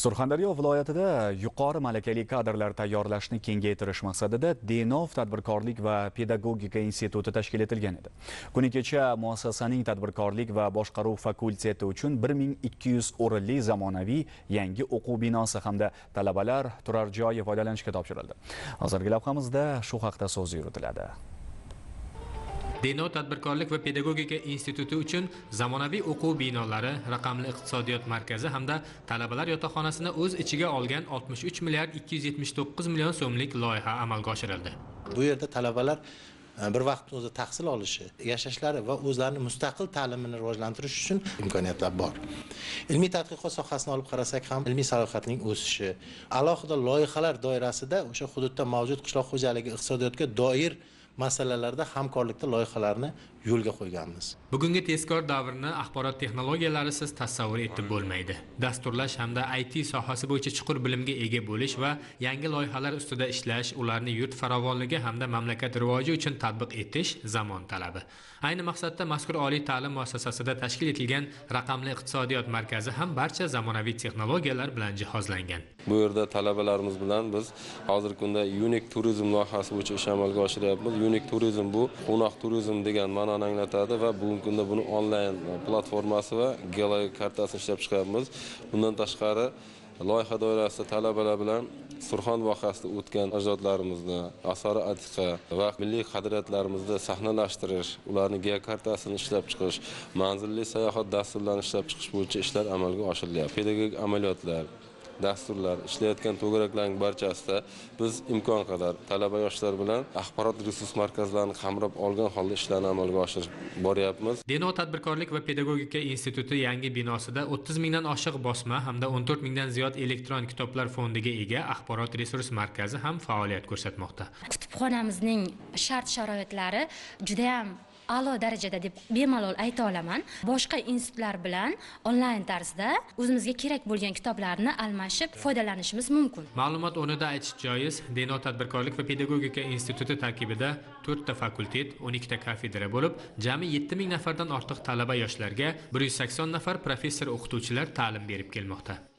Surxondaryo viloyatida yuqori malakali kadrlar tayyorlashni kengaytirish maqsadida Denov tadbirkorlik va pedagogika instituti tashkil etilgan edi. Kuni kecha muassasaning tadbirkorlik va boshqaruv fakulteti uchun 1200 o'rinli zamonaviy yangi o'quv binosi hamda talabalar turar joyi foydalanishga topshirildi. Hozirgi lavhamizda shu haqda so'z yuritiladi. Denov tadbirkorlik va pedagogika instituti uchun zamonaviy o'quv binolari, raqamli iqtisodiyot markazi hamda talabalar yotoqxonasini o'z ichiga olgan 63 milliard 279 million so'mlik loyiha amalga oshirildi. Bu yerda talabalar bir vaqt o'zi tahsil olishi, yashashlari va o'zlarini mustaqil ta'limini rivojlantirish uchun imkoniyatlar bor. Ilmiy tadqiqot sohasini olib qarasak ham ilmiy salohiyatning o'sishi, alohida loyihalar doirasida o'sha hududda mavjud qishloq xo'jaligi iqtisodiyotga doir masalalarda hamkorlikda loyihalarni yo'lga qo'yganmiz. Bugungi tezkor davrni axborot texnologiyalarisiz tasavvur etib bo'lmaydi. Dasturlash hamda IT sohasi bo'yicha chuqur bilimga ega bo'lish va yangi loyihalar ustida ishlash, ularni yurt farovonligi hamda mamlakat rivoji uchun tatbiq etish zamon talabi. Ayni maqsadda mazkur oliy ta'lim muassasasida tashkil etilgan raqamli iqtisodiyot markazi ham barcha zamonaviy texnologiyalar bilan jihozlangan. Bu yerda talabalarimiz bilan biz hozirgi kunda Unique turizm loyihasi bo'yicha ish amalga oshiryapmiz. Unique turizm bu quvnoq turizm degan ma'noni anglatadi va bugungi kunda buni onlayn platformasi va geokartasini ishlab chiqyapmiz. Bundan tashqari loyiha doirasida talabalar bilan Surxon vohasida o'tgan ajdodlarimizni, asari atiqa va milliy qadriyatlarimizni sahnalashtirish, ularning geokartasini ishlab chiqish, manzilli sayohat dasturlarini ishlab chiqish bo'yicha ishlar amalga oshirilyapti. Pedagogik amaliyotlar, dasturlar, ishlayotgan to'garaklarning barchasida biz imkon qadar talaba yoshlar bilan axborot resurs markazlarini qamrab olgan holda ishlarni amalga oshirib boryapmiz. Denov tadbirkorlik va pedagogika instituti yangi binosida 30 mingdan oshiq bosma hamda 14 mingdan ziyod elektron kitoblar fondiga ega axborot resurs markazi ham faoliyat ko'rsatmoqda. Kutubxonamizning shart-sharoitlari juda ham a'lo darajada deb bemalol ayta olaman. Boshqa institutlar bilan onlayn tarzda o'zimizga kerak bo'lgan kitoblarni almashib foydalanishimiz mumkin. Ma'lumot o'rnida aytish joiz, Denov tadbirkorlik va pedagogika instituti tarkibida 4 ta fakultet, 12 ta kafedra bo'lib, jami 7000 nafardan ortiq talaba yoshlarga 180 nafar professor o'qituvchilar ta'lim berib kelmoqda.